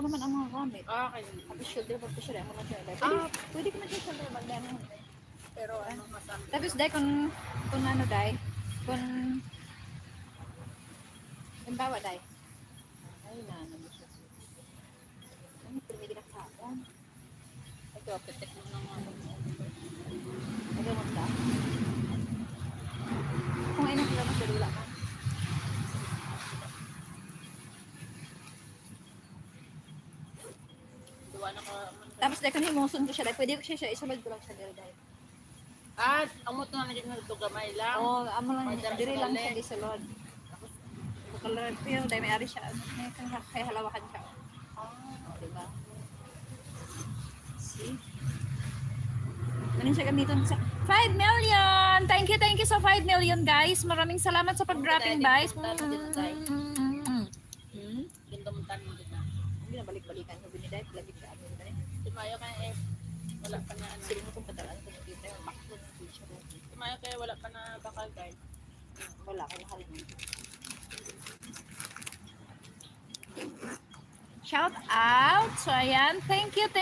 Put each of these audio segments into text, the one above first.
naman ang mga gamit. Okay. Tapos shoulder, pag-shoulder, mo lang siya. Pwede ko na siya shoulder mag-demo. Pero ano masabi? Tapos dahil kung ano dahil, kung bawa dahil. Ay na, ano siya. Ano, pinigil ako sa akin. Ito, pitik mo ng mga Nagamot ka? Kung ay nakila mo siya, wala ka. duwa na ko. Tapos dahil kung himusun ko siya, dahil pwede ko siya isulod ko lang siya dahil. At, ang mo na naging nagtugamay lang. Oo, amo lang, Pwede diri lang sulod. siya isulod. Tapos, bukalar, pero dahil may ari siya, kaya halawakan siya. Diba? See? Ganun siya gamiton sa 5 million! Thank you sa 5 million guys. Maraming salamat sa pag-dropping guys. Gindamuntan mo dito. Hindi na balik-balikan ko biniday. Lagi siya amin dahil. Tumayo kaya wala pa na ano. Sila mo kung padalaan ko dito yung bakto ng teacher. Tumayo kaya wala pa na bakal guys. Wala ko mahal mo. Shout out! So ayan, thank you.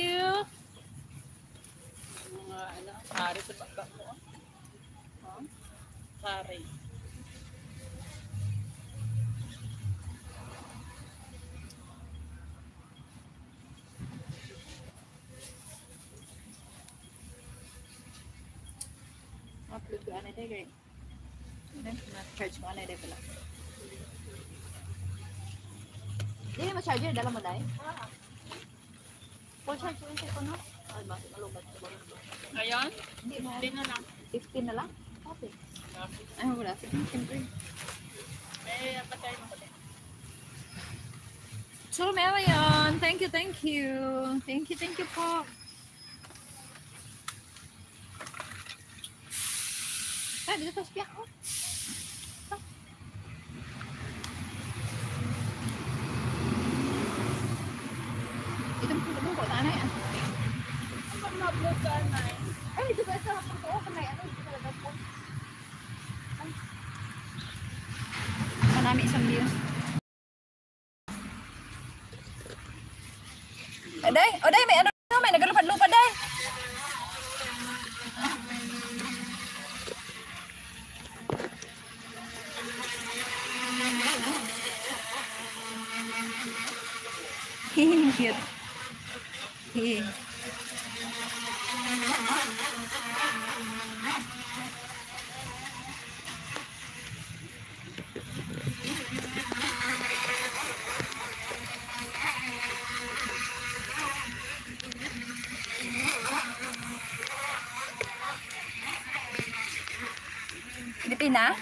Mga ano, kari sa baba mo. Kari. Upload ko anay day great. Na-charge ko anay day pala. Hindi na ma-charger, dala mo day? Full charge yung cellphone no? Ay ba, malubat ko ba? Ngayon? Hindi mo. Hindi na lang. 15 na lang? Okay. Ay wala, sige, siyempre. May patay mo ko din. So Melion, thank you. Thank you po. Ah, dito tayo spiyak ko. Ito mo ko, tanay ah. Ang ma-upload ka na eh. Ay, dito tayo sa hapon ko. Kanay, ano, dito talaga po. Manami isang view. Oday, may ano, may nagalupad-lupad, day. Cute. Pilipina?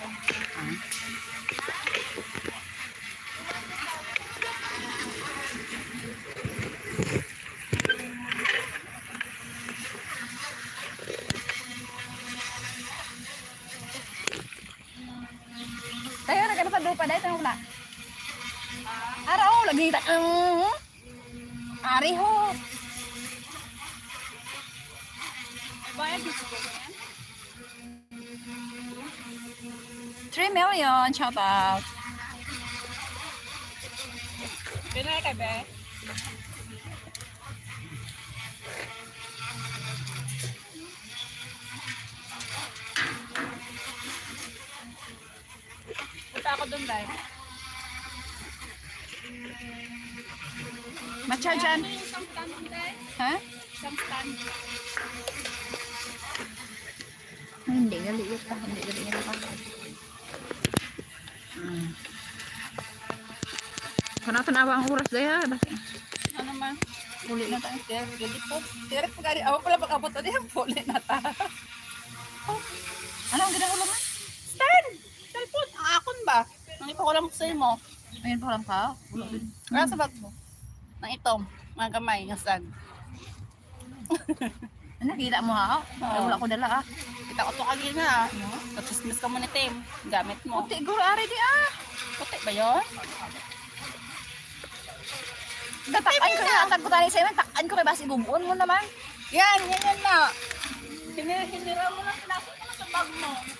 Tayo, nagkalapad-lupad. Dahil tayo wala. Araw, lagi kita. Ari ho. Bayad dito ko yan. 3 million. Shout out. Pinay ka be? Punta ako dun dahil. Machargean. Ano yung isang stand mo dahil? Ha? Isang stand. Hindi, galiit pa. Hindi, galiit pa. Tanawa ang oras daya. Ano man? Puli na tayo. Jadi po. Tira po gari. Awa pala pag-abot na diyan. Puli na tayo. Ano ang ginagawa mo? Stand! Cellphone! Akon ba? Nang ipa ko lang sa'yo mo. Ayun pa lang ka. Kaya sa bag mo. Nang itom. Mga kamay. Ng stand. Nakita mo ha? Wala ko dala ah. Kita ko to kanina ah. Natusmis ka mo ni Tim. Gamit mo. Puti, guro ari di ah. Puti ba yun? Takan ko na. Tag ko tayo sa'yo. Takan ko kay basi bubuon mo naman. Yan na. Hinira mo na. Pinasok mo na sa bag mo.